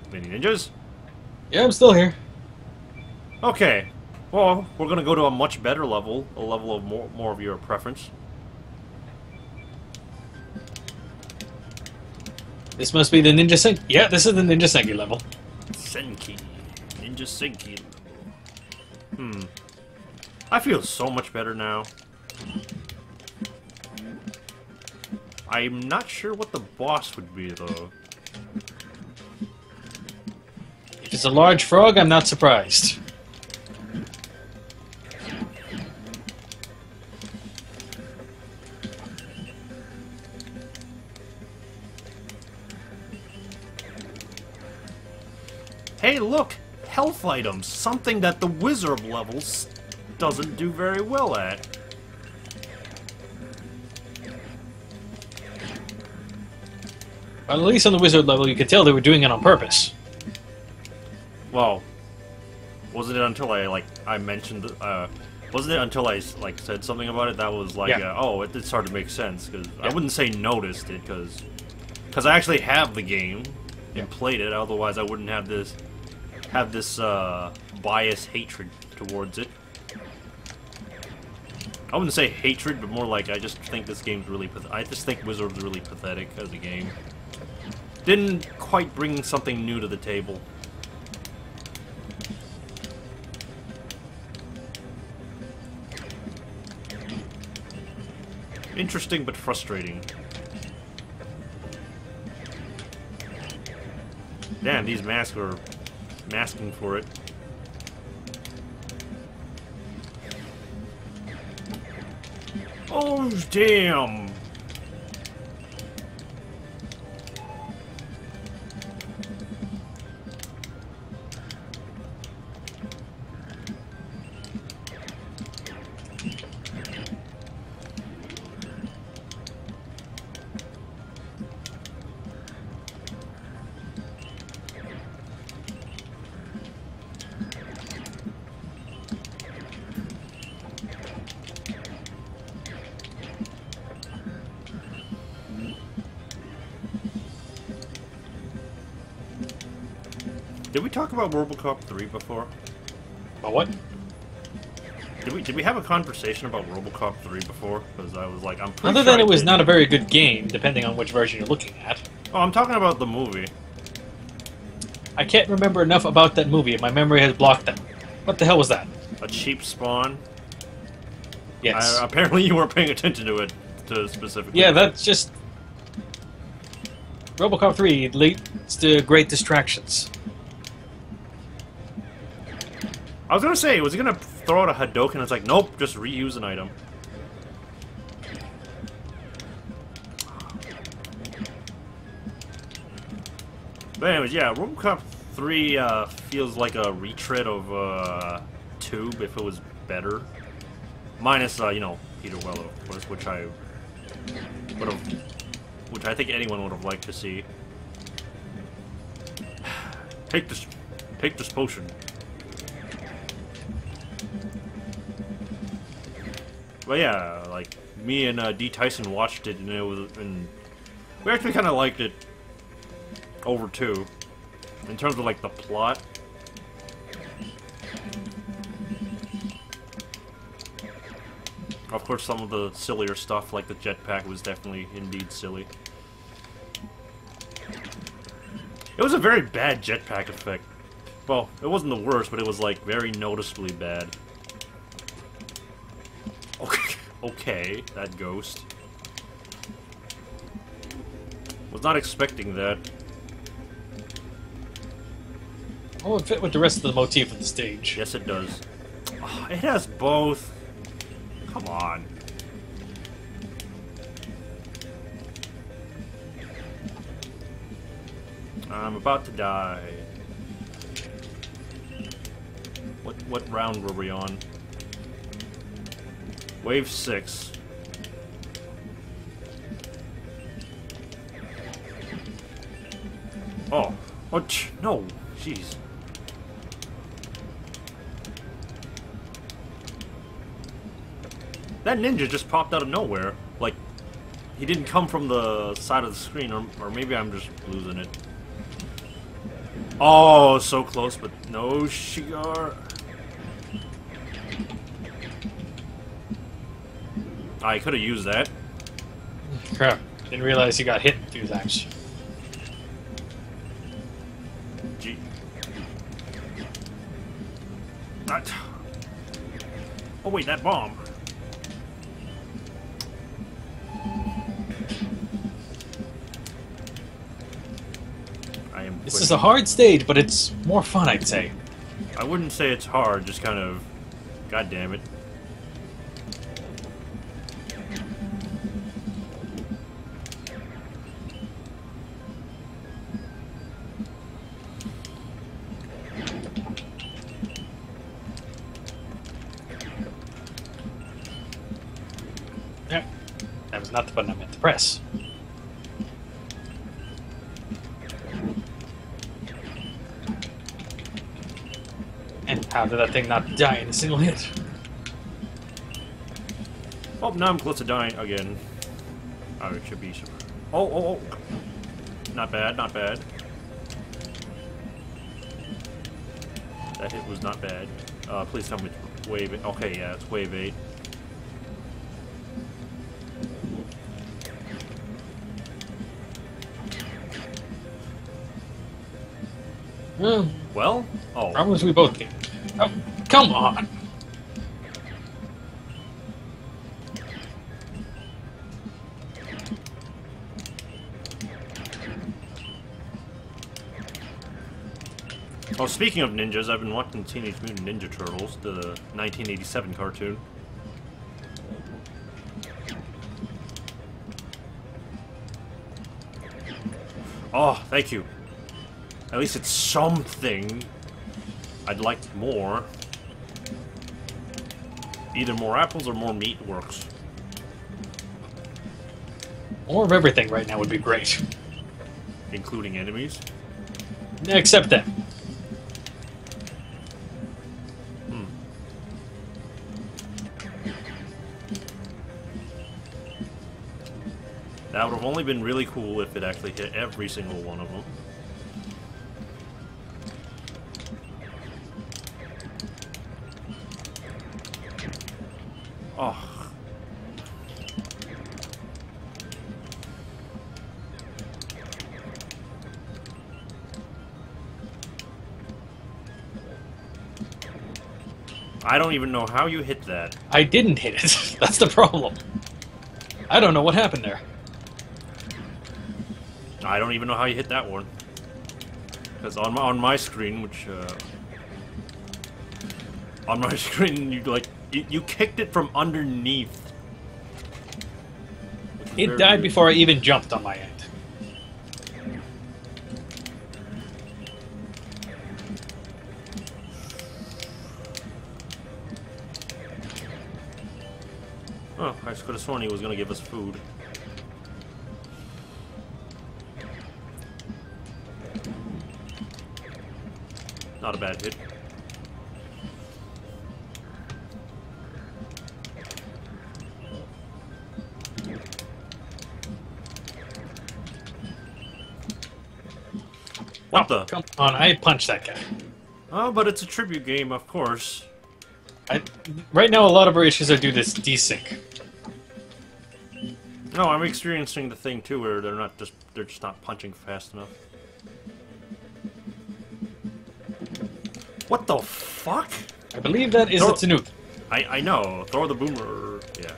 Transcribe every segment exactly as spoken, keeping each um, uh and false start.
Mini ninjas? Yeah, I'm still here. Okay. Well, we're gonna go to a much better level, a level of more, more of your preference. This must be the Ninja Senki. Yeah, this is the Ninja Senki level. Senki. Ninja Senki. Hmm. I feel so much better now. I'm not sure what the boss would be, though. If it's a large frog, I'm not surprised. Hey, look! Health items! Something that the wizard levels doesn't do very well at. Well, at least on the wizard level, you could tell they were doing it on purpose. Well, wasn't it until I, like, I mentioned, uh, wasn't it until I, like, said something about it that was like, Yeah. uh, oh, it, it started to make sense, because I Yeah. wouldn't say noticed it, because because I actually have the game and played it, otherwise I wouldn't have this, have this, uh, bias hatred towards it. I wouldn't say hatred, but more like I just think this game's really, path I just think Wizard's really pathetic as a game. Didn't quite bring something new to the table. Interesting, but frustrating. Damn, these masks are masking for it. Oh, damn! Did we talk about RoboCop three before? But what? Did we did we have a conversation about RoboCop three before? Because I was like, I'm pretty Other sure than I it was did. not a very good game, depending on which version you're looking at. Oh, I'm talking about the movie. I can't remember enough about that movie, and my memory has blocked them. What the hell was that? A cheap spawn. Yes. I, apparently, you weren't paying attention to it, to specifically. Yeah, that's just... RoboCop three leads to great distractions. I was gonna say, was he gonna throw out a Hadouken? It's like, nope, just reuse an item. But anyways, yeah, RoboCop three uh, feels like a retread of uh, two if it was better. Minus, uh, you know, Peter Weller, of course, which I would have, which I think anyone would have liked to see. Take this, take this potion. But yeah, like me and uh, D Tyson watched it, and it was, and we actually kind of liked it over two, in terms of like the plot. Of course, some of the sillier stuff, like the jetpack, was definitely indeed silly. It was a very bad jetpack effect. Well, it wasn't the worst, but it was like very noticeably bad. Okay, okay, that ghost. Was not expecting that. Oh, it fit with the rest of the motif of the stage. Yes, it does. Oh, it has both. Come on. I'm about to die. What what round were we on? Wave six. Oh. Oh, ch no. Jeez. That ninja just popped out of nowhere. Like, he didn't come from the side of the screen, or, or maybe I'm just losing it. Oh, so close, but no Shigar. I could have used that. Crap. Didn't realize you got hit a few times. Gee. That. Oh wait, that bomb. I am. This is a hard stage, but it's more fun, I'd say. I wouldn't say it's hard, just kind of. God damn it. Yep. That was not the button I meant to press. And how did that thing not die in a single hit? Oh, now I'm close to dying again. Oh, it should be. Oh, oh, oh. Not bad, not bad. That hit was not bad. Uh, please tell me it's wave eight. Okay, yeah, it's wave eight. Hmm. Well? Oh. Problems we both get. Oh, come on! Oh, speaking of ninjas, I've been watching Teenage Mutant Ninja Turtles, the nineteen eighty-seven cartoon. Oh, thank you. At least it's something. I'd like more. Either more apples or more meat works. More of everything right now would be great. Including enemies. Except them. Hmm. That would have only been really cool if it actually hit every single one of them. Oh. I don't even know how you hit that. I didn't hit it. That's the problem. I don't know what happened there. I don't even know how you hit that one. Because on my, on my screen, which, uh... on my screen, you, like, you, you kicked it from underneath. It died before I even jumped on my end. Oh, I could have sworn he was going to give us food. Not a bad hit. What Oh, the? come on, I punched that guy. Oh, but it's a tribute game, of course. I, right now, a lot of our issues are due to this desync. No, I'm experiencing the thing too, where they're not just they're just not punching fast enough. What the fuck? I believe that is Throw- a Tanuki. I I know. Throw the boomer. Yeah.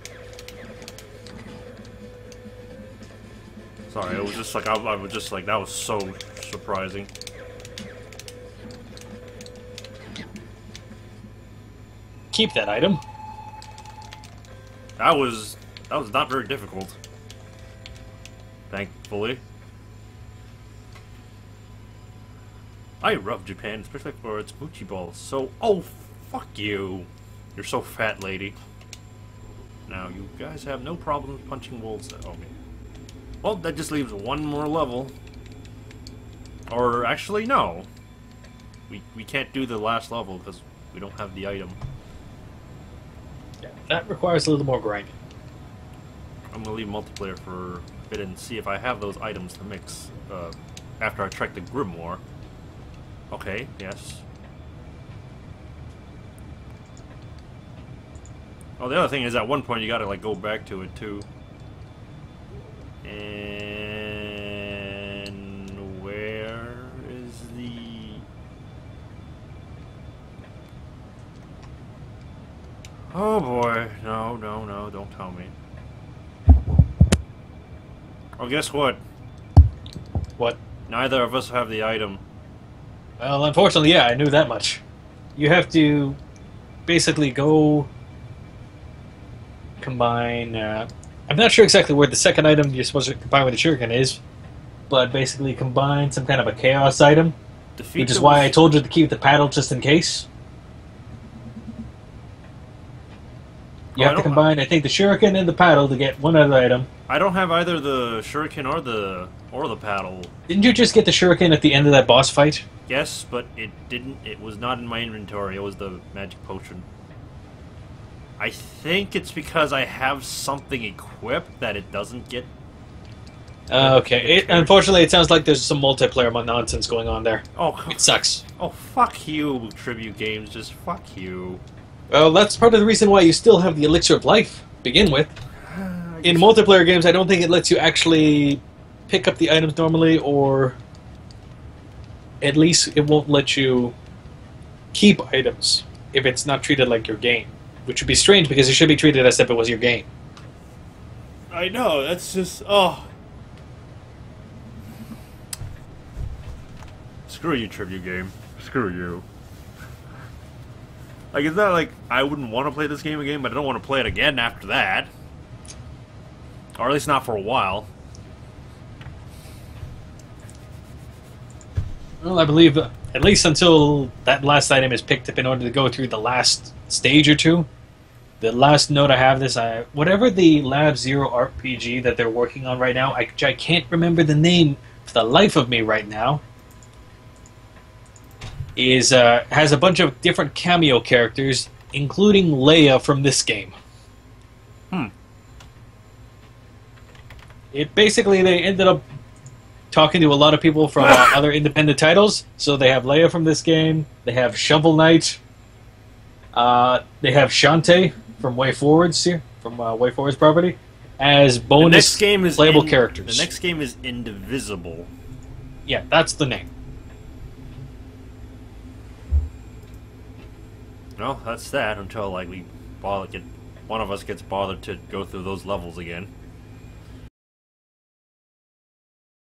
Sorry, it was just like I, I was just like that was so surprising. Keep that item. That was that was not very difficult. Thankfully. I love Japan, especially for its mochi balls. So, oh, fuck you. You're so fat, lady. Now, you guys have no problem punching wolves. Oh, man. Well, that just leaves one more level. Or, actually, no. We, we can't do the last level because we don't have the item. Yeah, that requires a little more grinding. I'm gonna leave multiplayer for a bit and see if I have those items to mix uh, after I track the Grimoire. Okay, yes. Oh, the other thing is, at one point you gotta like go back to it too. And where is the? Oh boy, no, no, no! Don't tell me. Oh, guess what? What? Neither of us have the item. Well, unfortunately, yeah, I knew that much. You have to basically go combine. Uh, I'm not sure exactly where the second item you're supposed to combine with the shuriken is, but basically combine some kind of a chaos item, Defeat which is the why I wish- told you to keep the paddle just in case. You Oh, I have to don't- combine, I think, the shuriken and the paddle to get one other item. I don't have either the shuriken or the or the paddle. Didn't you just get the shuriken at the end of that boss fight? Yes, but it didn't. It was not in my inventory. It was the magic potion. I think it's because I have something equipped that it doesn't get. Uh, okay. It, unfortunately, it sounds like there's some multiplayer nonsense going on there. Oh, It sucks. oh, fuck you, Tribute Games. Just fuck you. Well, that's part of the reason why you still have the Elixir of Life, to begin with. I In guess- multiplayer games, I don't think it lets you actually pick up the items normally, or at least it won't let you keep items if it's not treated like your game. Which would be strange, because it should be treated as if it was your game. I know. That's just oh. Screw you, Tribute Game. Screw you. Like, it's not like I wouldn't want to play this game again, but I don't want to play it again after that. Or at least not for a while. Well, I believe uh, at least until that last item is picked up in order to go through the last stage or two. The last note I have this, I whatever the Lab Zero R P G that they're working on right now, I, I can't remember the name for the life of me right now. Is uh, has a bunch of different cameo characters, including Leia from this game. Hmm. It basically they ended up talking to a lot of people from uh, other independent titles. So they have Leia from this game. They have Shovel Knight. Uh, they have Shantae from Way Forwards here, from uh, Way Forwards property, as The bonus next game is playable in- characters. The next game is Indivisible. Yeah, that's the name. Well, that's that until like we bother get one of us gets bothered to go through those levels again.